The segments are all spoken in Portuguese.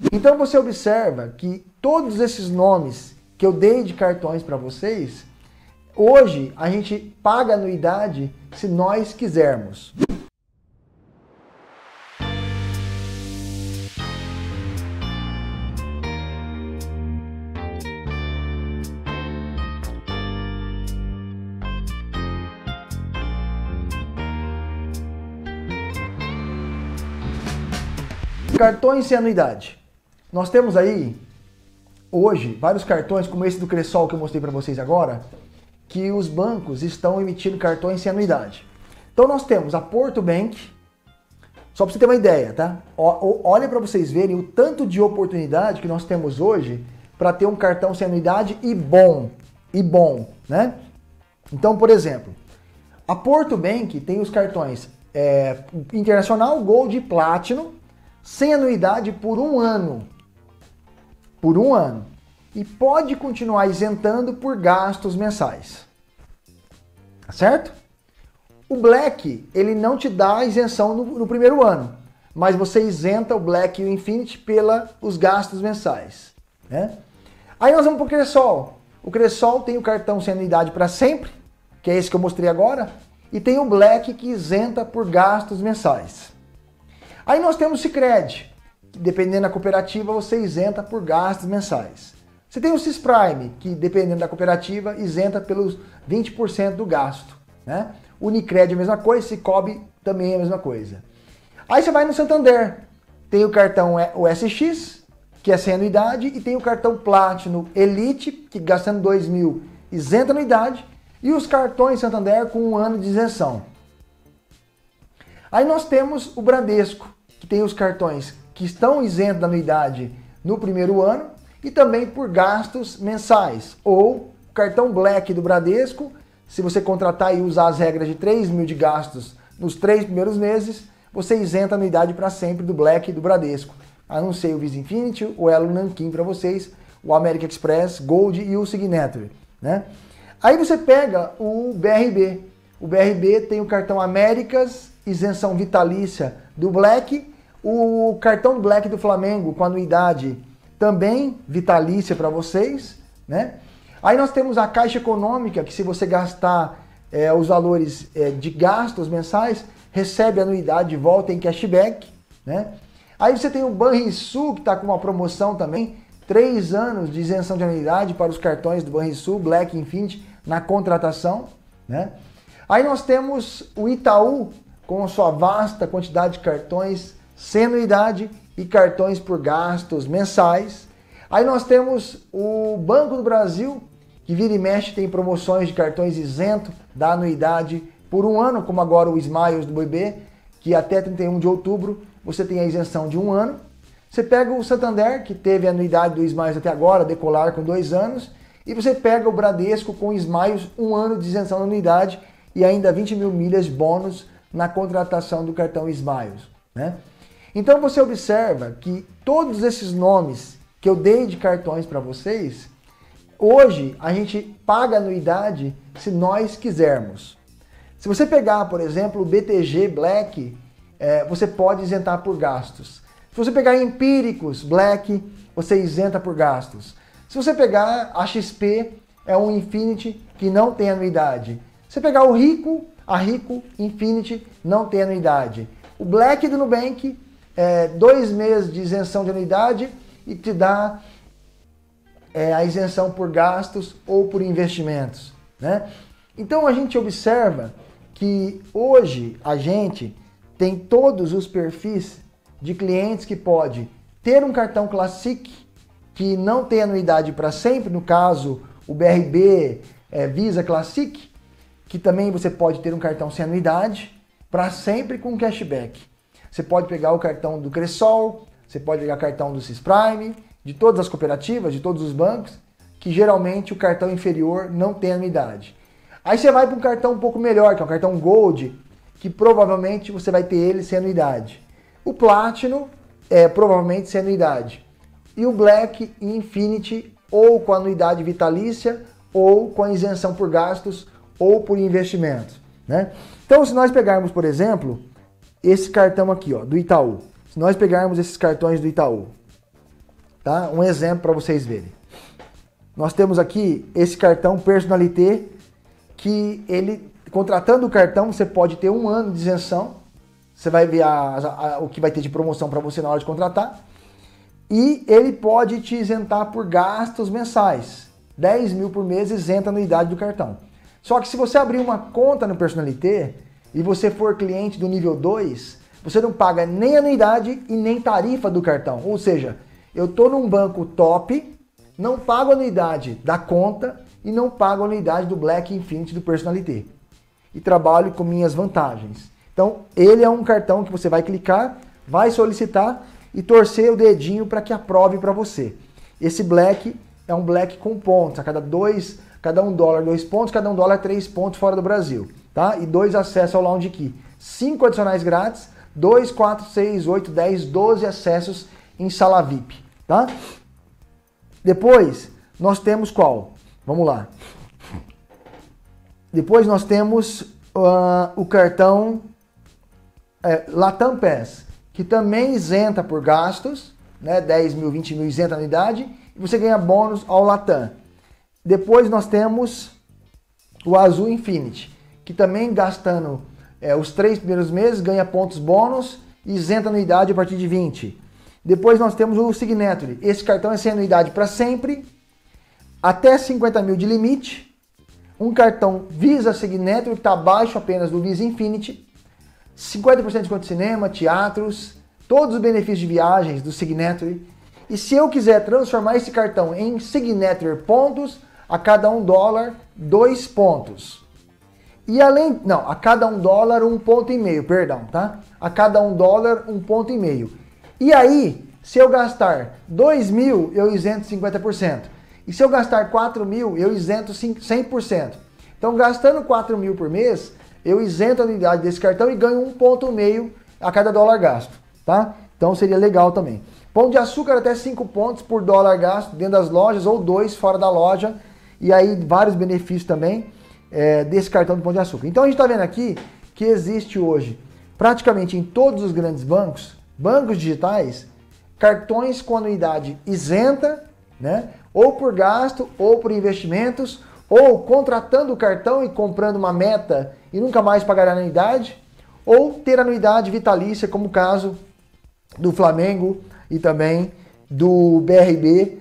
Então você observa que todos esses nomes que eu dei de cartões para vocês, hoje a gente paga anuidade se nós quisermos. Cartões sem anuidade. Nós temos aí, hoje, vários cartões, como esse do Cressol que eu mostrei para vocês agora, que os bancos estão emitindo cartões sem anuidade. Então nós temos a Porto Bank, só para você ter uma ideia, tá? Olha para vocês verem o tanto de oportunidade que nós temos hoje para ter um cartão sem anuidade e bom, né? Então, por exemplo, a Porto Bank tem os cartões Internacional, Gold e Platinum, sem anuidade por 1 ano. Por 1 ano. E pode continuar isentando por gastos mensais. Tá certo? O Black, ele não te dá isenção no primeiro ano, mas você isenta o Black e o Infinity pelos gastos mensais. Né? Aí nós vamos para o Cressol. O Cressol tem o cartão sem anuidade para sempre, que é esse que eu mostrei agora, e tem o Black que isenta por gastos mensais. Aí nós temos o Sicredi, que dependendo da cooperativa você isenta por gastos mensais. Você tem o Sisprime, que dependendo da cooperativa isenta pelos 20% do gasto. Né? O Unicred é a mesma coisa, Sicob também é a mesma coisa. Aí você vai no Santander, tem o cartão o SX, que é sem anuidade, e tem o cartão Platinum Elite, que gastando 2.000 isenta anuidade, e os cartões Santander com 1 ano de isenção. Aí nós temos o Bradesco, que tem os cartões que estão isentos da anuidade no primeiro ano e também por gastos mensais. Ou o cartão Black do Bradesco, se você contratar e usar as regras de 3.000 de gastos nos 3 primeiros meses, você isenta a anuidade para sempre do Black do Bradesco. A não ser o Visa Infinity, o Elo Nankin para vocês, o American Express, Gold e o Signature. Né? Aí você pega o BRB. O BRB tem o cartão Américas, isenção vitalícia do Black, o cartão Black do Flamengo com anuidade também vitalícia para vocês, né? Aí nós temos a Caixa Econômica, que se você gastar os valores de gastos mensais, recebe anuidade de volta em cashback, né? Aí você tem o Banrisul, que está com uma promoção também, 3 anos de isenção de anuidade para os cartões do Banrisul, Black e Infinity, na contratação, né? Aí nós temos o Itaú, com a sua vasta quantidade de cartões sem anuidade e cartões por gastos mensais. Aí nós temos o Banco do Brasil, que vira e mexe tem promoções de cartões isento da anuidade por 1 ano, como agora o Smiles do BB, que até 31 de outubro você tem a isenção de 1 ano. Você pega o Santander, que teve a anuidade do Smiles até agora, Decolar com 2 anos, e você pega o Bradesco com o Smiles, 1 ano de isenção da anuidade e ainda 20.000 milhas de bônus na contratação do cartão Smiles. Né? Então você observa que todos esses nomes que eu dei de cartões para vocês, hoje a gente paga anuidade se nós quisermos. Se você pegar, por exemplo, o BTG Black, você pode isentar por gastos. Se você pegar Empíricos Black, você isenta por gastos. Se você pegar a XP, é um Infinity que não tem anuidade. Se você pegar o Rico, a Rico Infinity não tem anuidade. O Black do Nubank, 2 meses de isenção de anuidade e te dá a isenção por gastos ou por investimentos. Né? Então a gente observa que hoje a gente tem todos os perfis de clientes que pode ter um cartão Classic que não tem anuidade para sempre, no caso o BRB Visa Classic, que também você pode ter um cartão sem anuidade para sempre com cashback. Você pode pegar o cartão do Cressol, você pode pegar o cartão do Sisprime, de todas as cooperativas, de todos os bancos, que geralmente o cartão inferior não tem anuidade. Aí você vai para um cartão um pouco melhor, que é o cartão Gold, que provavelmente você vai ter ele sem anuidade. O Platinum provavelmente sem anuidade. E o Black e Infinity ou com anuidade vitalícia ou com a isenção por gastos ou por investimentos. Né? Então se nós pegarmos, por exemplo, esse cartão aqui, ó, do Itaú. Se nós pegarmos esses cartões do Itaú, tá? Um exemplo para vocês verem. Nós temos aqui esse cartão Personnalité, que ele, contratando o cartão, você pode ter 1 ano de isenção. Você vai ver o que vai ter de promoção para você na hora de contratar. E ele pode te isentar por gastos mensais. 10 mil por mês isenta a anuidade do cartão. Só que se você abrir uma conta no Personnalité e você for cliente do nível 2, você não paga nem anuidade e nem tarifa do cartão. Ou seja, eu estou num banco top, não pago a anuidade da conta e não pago a anuidade do Black Infinity do Personnalité. E trabalho com minhas vantagens. Então, ele é um cartão que você vai clicar, vai solicitar e torcer o dedinho para que aprove para você. Esse Black é um Black com pontos. Cada $1, 2 pontos, cada $1, 3 pontos fora do Brasil. Tá? E 2 acessos ao Lounge Key. 5 adicionais grátis, 2, 4, 6, 8, 10, 12 acessos em sala VIP. Tá? Depois, nós temos qual? Vamos lá. Depois nós temos o cartão Latam Pass, que também isenta por gastos, né? 10 mil, 20 mil isenta a anuidade, e você ganha bônus ao Latam. Depois nós temos o Azul Infinity, que também gastando os 3 primeiros meses ganha pontos bônus e isenta a anuidade a partir de 20. Depois nós temos o Signature. Esse cartão é sem anuidade para sempre, até 50 mil de limite. Um cartão Visa Signature que está abaixo apenas do Visa Infinity. 50% de desconto de cinema, teatros, todos os benefícios de viagens do Signature. E se eu quiser transformar esse cartão em Signature pontos, a cada $1, 2 pontos. E além, não, a cada $1, 1,5 ponto, perdão, tá? A cada $1, 1,5 ponto. E aí, se eu gastar 2 mil, eu isento 50%. E se eu gastar 4 mil, eu isento 100%. Então, gastando 4 mil por mês, eu isento a anuidade desse cartão e ganho 1,5 ponto a cada $1 gasto, tá? Então, seria legal também. Pão de açúcar até 5 pontos por $1 gasto dentro das lojas ou 2 fora da loja. E aí, vários benefícios também desse cartão do Pão de Açúcar. Então, a gente está vendo aqui que existe hoje, praticamente em todos os grandes bancos digitais, cartões com anuidade isenta, né? Ou por gasto, ou por investimentos, ou contratando o cartão e comprando uma meta e nunca mais pagar a anuidade, ou ter anuidade vitalícia, como o caso do Flamengo e também do BRB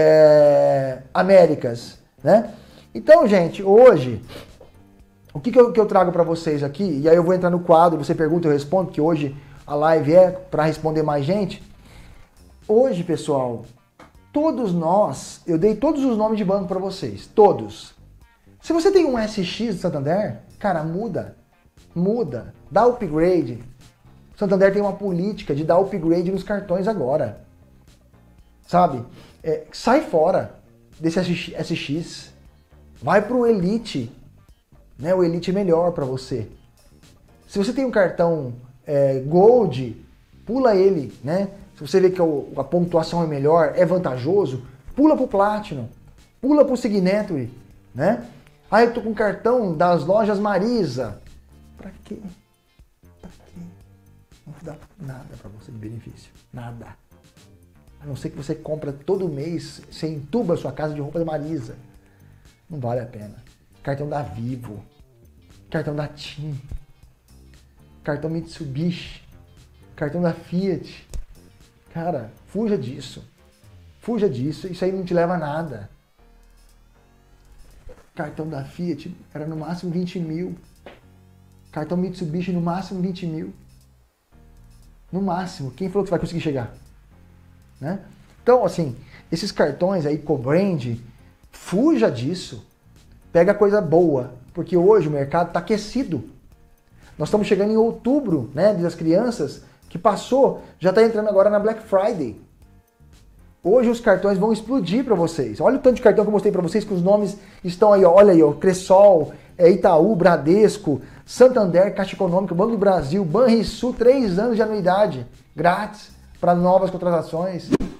Américas, né? Então, gente, hoje, o que eu trago para vocês aqui, e aí eu vou entrar no quadro, você pergunta, eu respondo, porque hoje a live é para responder mais gente. Hoje, pessoal, todos nós, eu dei todos os nomes de banco para vocês, todos. Se você tem um SX do Santander, cara, muda, dá upgrade. O Santander tem uma política de dar upgrade nos cartões agora, sabe? Sai fora desse SX, vai pro Elite, né? O Elite é melhor para você. Se você tem um cartão Gold, pula ele, né? Se você vê que a pontuação é melhor, é vantajoso, pula pro Platinum, pula pro Signature, né? Ah, eu tô com cartão das lojas Marisa. Pra quê? Pra quê? Não dá nada pra você de benefício, nada. A não ser que você compra todo mês, você entuba a sua casa de roupa da Marisa. Não vale a pena. Cartão da Vivo, cartão da TIM, cartão Mitsubishi, cartão da Fiat. Cara, fuja disso. Fuja disso. Isso aí não te leva a nada. Cartão da Fiat era no máximo 20 mil. Cartão Mitsubishi no máximo 20 mil. No máximo. Quem falou que você vai conseguir chegar? Né? Então, assim, esses cartões aí, co-brand, fuja disso. Pega coisa boa. Porque hoje o mercado está aquecido. Nós estamos chegando em outubro, né, das crianças, que passou, já está entrando agora na Black Friday. Hoje os cartões vão explodir para vocês. Olha o tanto de cartão que eu mostrei para vocês, que os nomes estão aí, ó. Olha aí, ó, Cressol, Itaú, Bradesco, Santander, Caixa Econômica, Banco do Brasil, Banrisul, 3 anos de anuidade grátis para novas contratações.